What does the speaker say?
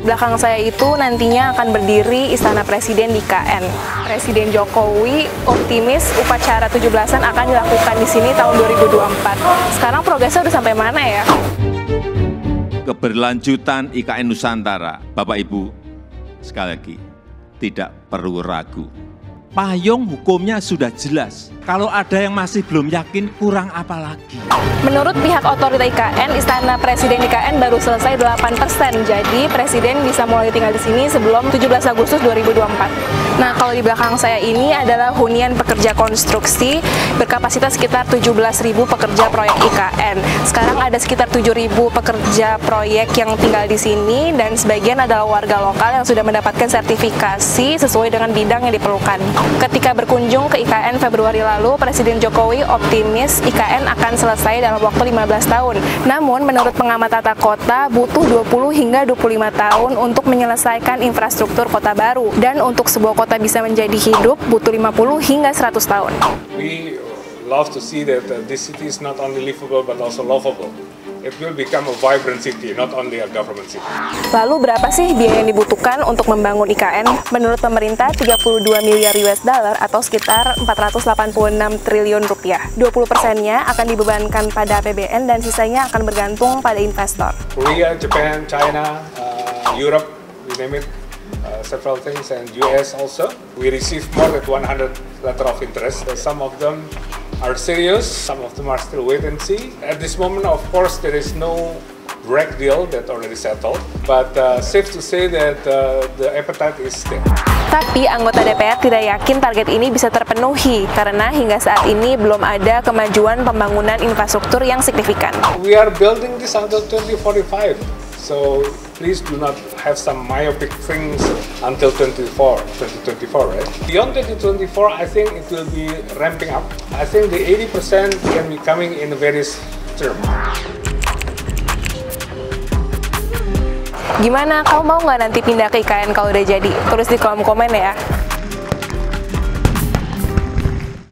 belakang saya itu nantinya akan berdiri Istana Presiden di IKN. Presiden Jokowi optimis upacara 17-an akan dilakukan di sini tahun 2024. Sekarang progresnya udah sampai mana ya? Keberlanjutan IKN Nusantara, Bapak Ibu, sekali lagi, tidak perlu ragu. Payung hukumnya sudah jelas. Kalau ada yang masih belum yakin, kurang apa lagi? Menurut pihak otorita IKN, Istana Presiden IKN baru selesai 8%. Jadi Presiden bisa mulai tinggal di sini sebelum 17 Agustus 2024. Nah, kalau di belakang saya ini adalah hunian pekerja konstruksi berkapasitas sekitar 17.000 pekerja proyek IKN. Sekarang ada sekitar 7.000 pekerja proyek yang tinggal di sini dan sebagian adalah warga lokal yang sudah mendapatkan sertifikasi sesuai dengan bidang yang diperlukan. Ketika berkunjung ke IKN Februari lalu, Presiden Jokowi optimis IKN akan selesai dalam waktu 15 tahun. Namun, menurut pengamat tata kota, butuh 20 hingga 25 tahun untuk menyelesaikan infrastruktur kota baru. Dan untuk sebuah kota bisa menjadi hidup, butuh 50 hingga 100 tahun. We love to see that this city is not only livable but also lovable. It will become a vibrant city, not only a government city. Lalu berapa sih biaya yang dibutuhkan untuk membangun IKN? Menurut pemerintah 32 miliar US dollar atau sekitar 486 triliun rupiah. 20%-nya akan dibebankan pada APBN dan sisanya akan bergantung pada investor. Korea, Japan, China, Europe, we name it, several things, and US also. We received more than 100 letter of interest. Some of them are serious, some of them are still wait and see. At this moment, of course, there is no direct deal that already settled, but safe to say that the appetite is there. Tapi anggota DPR tidak yakin target ini bisa terpenuhi karena hingga saat ini belum ada kemajuan pembangunan infrastruktur yang signifikan. We are building this until 2045, so please do not have some myopic things until 2024, right? Beyond 2024, I think it will be ramping up. I think the 80% can be coming in various terms. Gimana? Kamu mau nggak nanti pindah ke IKN kalau udah jadi? Tulis di kolom komen ya.